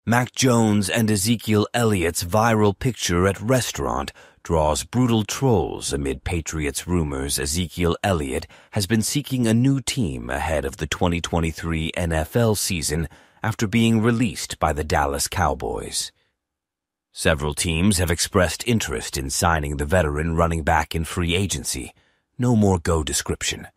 Mac Jones and Ezekiel Elliott's viral picture at restaurant draws brutal trolls amid Patriots rumors Ezekiel Elliott has been seeking a new team ahead of the 2023 NFL season after being released by the Dallas Cowboys. Several teams have expressed interest in signing the veteran running back in free agency. No more go description.